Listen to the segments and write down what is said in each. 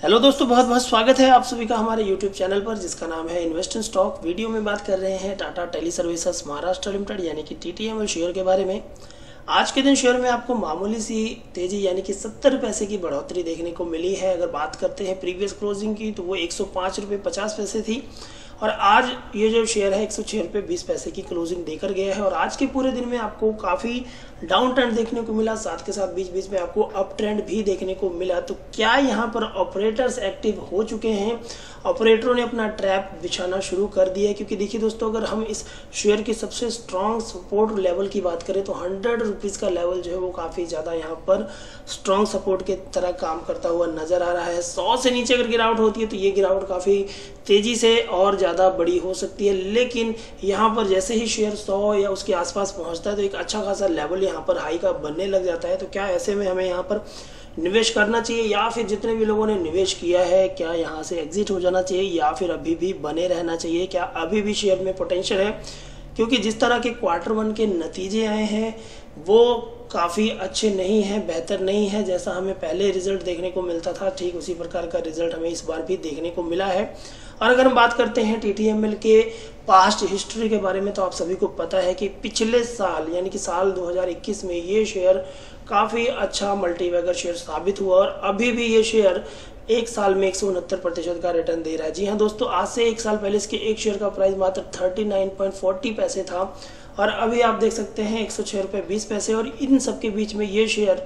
Hello दोस्तों, बहुत बहुत स्वागत है आप सभी का हमारे YouTube चैनल पर जिसका नाम है इन्वेस्ट इन स्टॉक। वीडियो में बात कर रहे हैं Tata teleservices Maharashtra limited यानी कि TTML शेयर के बारे में। आज के दिन शेयर में आपको मामूली सी तेजी यानी कि 70 पैसे की बढ़ोतरी देखने को मिली है। अगर बात करते हैं प्रीवियस क्लोजिंग की तो वो 105 रुपये 50 पैसे थी और आज ये जो शेयर है 106 रुपये 20 पैसे की क्लोजिंग देकर गया है। और आज के पूरे दिन में आपको काफ़ी डाउन ट्रेंड देखने को मिला, साथ के साथ बीच बीच में आपको अप ट्रेंड भी देखने को मिला। तो क्या यहाँ पर ऑपरेटर्स एक्टिव हो चुके हैं? ऑपरेटरों ने अपना ट्रैप बिछाना शुरू कर दिया है, क्योंकि देखिए दोस्तों, अगर हम इस शेयर की सबसे स्ट्रॉन्ग सपोर्ट लेवल की बात करें तो 100 रुपीज़ का लेवल जो है वो काफ़ी ज़्यादा यहाँ पर स्ट्रॉन्ग सपोर्ट के तरह काम करता हुआ नजर आ रहा है। 100 से नीचे अगर गिरावट होती है तो ये गिरावट काफ़ी तेजी से और ज़्यादा बड़ी हो सकती है, लेकिन यहाँ पर जैसे ही शेयर 100 या उसके आसपास पहुँचता है तो एक अच्छा खासा लेवल यहाँ पर हाई का बनने लग जाता है। तो क्या ऐसे में हमें यहाँ पर निवेश करना चाहिए, या फिर जितने भी लोगों ने निवेश किया है क्या यहाँ से एग्जिट हो जाना चाहिए, या फिर अभी भी बने रहना चाहिए? क्या अभी भी शेयर में पोटेंशियल है? क्योंकि जिस तरह के Q1 के नतीजे आए हैं वो काफ़ी अच्छे नहीं हैं, बेहतर नहीं है। जैसा हमें पहले रिजल्ट देखने को मिलता था ठीक उसी प्रकार का रिजल्ट हमें इस बार भी देखने को मिला है। और अगर हम बात करते हैं TTML के पास्ट हिस्ट्री के बारे में तो आप सभी को पता है कि पिछले साल यानी कि साल 2021 में ये शेयर काफ़ी अच्छा मल्टीबैगर शेयर साबित हुआ और अभी भी ये शेयर एक साल में 169% का रिटर्न दे रहा है। जी हाँ दोस्तों, आज से एक साल पहले इसके एक शेयर का प्राइस मात्र 39.40 पैसे था और अभी आप देख सकते हैं 106 रुपये 20 पैसे। और इन सब के बीच में ये शेयर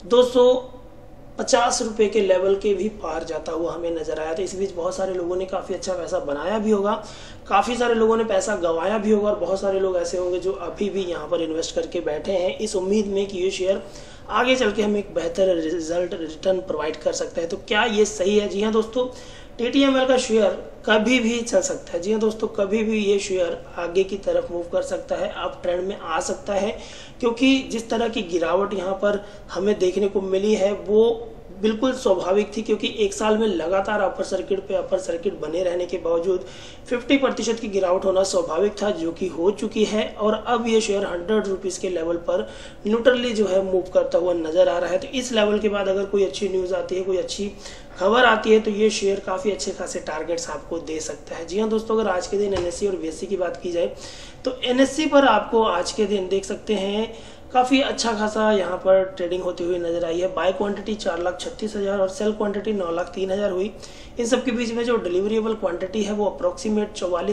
250 रुपये के लेवल के भी पार जाता हुआ हमें नजर आया। तो इस बीच बहुत सारे लोगों ने काफ़ी अच्छा पैसा बनाया भी होगा, काफ़ी सारे लोगों ने पैसा गंवाया भी होगा और बहुत सारे लोग ऐसे होंगे जो अभी भी यहाँ पर इन्वेस्ट करके बैठे हैं इस उम्मीद में कि ये शेयर आगे चल के हमें एक बेहतर रिटर्न प्रोवाइड कर सकता है। तो क्या ये सही है? जी हाँ दोस्तों, TTML का शेयर कभी भी चल सकता है। जी हाँ दोस्तों, कभी भी ये शेयर आगे की तरफ मूव कर सकता है, अप ट्रेंड में आ सकता है, क्योंकि जिस तरह की गिरावट यहाँ पर हमें देखने को मिली है वो बिल्कुल स्वाभाविक थी, क्योंकि एक साल में लगातार अपर सर्किट बने रहने के बावजूद 50% की गिरावट होना स्वाभाविक था, जो कि हो चुकी है। और अब ये शेयर 100 रुपीज़ के लेवल पर न्यूट्रली जो है मूव करता हुआ नजर आ रहा है। तो इस लेवल के बाद अगर कोई अच्छी न्यूज़ आती है, कोई अच्छी खबर आती है तो ये शेयर काफ़ी अच्छे खासे टारगेट्स आपको दे सकता है। जी हाँ दोस्तों, अगर आज के दिन NSE और BSE की बात की जाए तो NSE पर आपको आज के दिन देख सकते हैं काफ़ी अच्छा खासा यहाँ पर ट्रेडिंग होती हुई नजर आई है। बाय क्वांटिटी 4,36,000 और सेल क्वांटिटी 9,03,000 हुई। इन सब के बीच में जो डिलीवरेबल क्वांटिटी है वो अप्रोक्सीमेट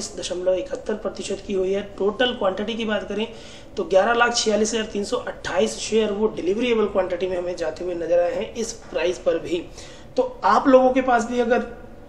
44.71% की हुई है। टोटल क्वांटिटी की बात करें तो 11,46,328 शेयर वो डिलीवरेबल क्वांटिटी में हमें जाते हुए नजर आए हैं इस प्राइस पर भी। तो आप लोगों के पास भी अगर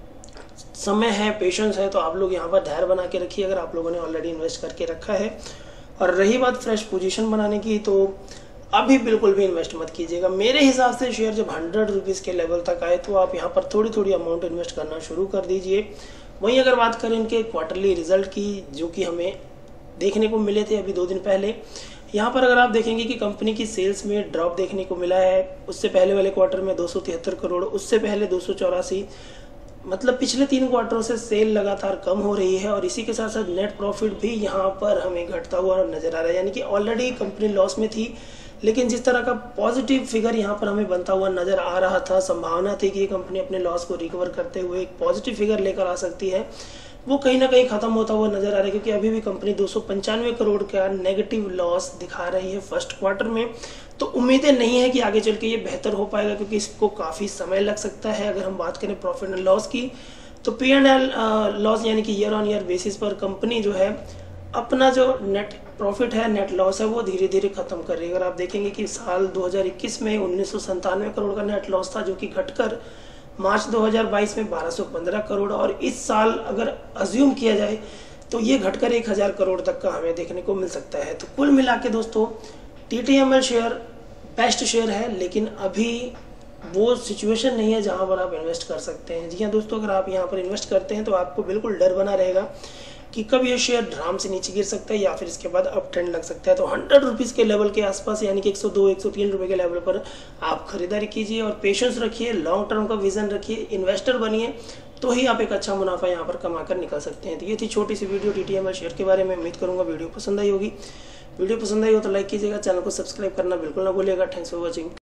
समय है, पेशेंस है, तो आप लोग यहाँ पर धैर्य बना के रखिए अगर आप लोगों ने ऑलरेडी इन्वेस्ट करके रखा है। और रही बात फ्रेश पोजीशन बनाने की, तो अभी बिल्कुल भी इन्वेस्ट मत कीजिएगा। मेरे हिसाब से शेयर जब 100 रुपीज़ के लेवल तक आए तो आप यहाँ पर थोड़ी थोड़ी अमाउंट इन्वेस्ट करना शुरू कर दीजिए। वहीं अगर बात करें इनके क्वार्टरली रिजल्ट की, जो कि हमें देखने को मिले थे अभी 2 दिन पहले, यहाँ पर अगर आप देखेंगे कि कंपनी की सेल्स में ड्रॉप देखने को मिला है। उससे पहले वाले क्वार्टर में 273 करोड़, उससे पहले 284, मतलब पिछले 3 क्वार्टरों से सेल लगातार कम हो रही है। और इसी के साथ साथ नेट प्रॉफिट भी यहाँ पर हमें घटता हुआ नजर आ रहा है, यानी कि ऑलरेडी कंपनी लॉस में थी, लेकिन जिस तरह का पॉजिटिव फिगर यहाँ पर हमें बनता हुआ नजर आ रहा था, संभावना थी कि ये कंपनी अपने लॉस को रिकवर करते हुए एक पॉजिटिव फिगर लेकर आ सकती है, वो कहीं ना कहीं खत्म होता हुआ नजर आ रहा है, क्योंकि अभी भी कंपनी 295 करोड़ का नेगेटिव लॉस दिखा रही है फर्स्ट क्वार्टर में। तो उम्मीदें नहीं है कि आगे चल के ये बेहतर हो पाएगा, क्योंकि इसको काफ़ी समय लग सकता है। अगर हम बात करें प्रॉफिट एंड लॉस की तो P&L लॉस यानी कि ईयर ऑन ईयर बेसिस पर कंपनी जो है अपना जो नेट प्रॉफिट है, नेट लॉस है, वो धीरे धीरे खत्म कर रही है। अगर आप देखेंगे कि साल 2021 में 1997 करोड़ का नेट लॉस था, जो कि घटकर मार्च 2022 में 1215 करोड़, और इस साल अगर अज्यूम किया जाए तो ये घटकर 1000 करोड़ तक का हमें देखने को मिल सकता है। तो कुल मिला के दोस्तों, TTML शेयर बेस्ट शेयर है, लेकिन अभी वो सिचुएशन नहीं है जहां पर आप इन्वेस्ट कर सकते हैं। जी हाँ दोस्तों, अगर आप यहाँ पर इन्वेस्ट करते हैं तो आपको बिल्कुल डर बना रहेगा कि कब ये शेयर ड्राम से नीचे गिर सकता है या फिर इसके बाद अप ट्रेंड लग सकता है। तो 100 रुपीज़ के लेवल के आसपास यानी कि 102-103 रुपये के लेवल पर आप खरीदारी कीजिए और पेशेंस रखिए, लॉन्ग टर्म का विजन रखिए, इन्वेस्टर बनिए, तो ही आप एक अच्छा मुनाफा यहाँ पर कमा कर निकल सकते हैं। तो ये थी छोटी सी वीडियो TTML शेयर के बारे में। उम्मीद करूँगा वीडियो पसंद आई होगी। वीडियो पसंद आई हो तो लाइक कीजिएगा, चैनल को सब्सक्राइब करना बिल्कुल ना भूलिएगा। Thanks for watching.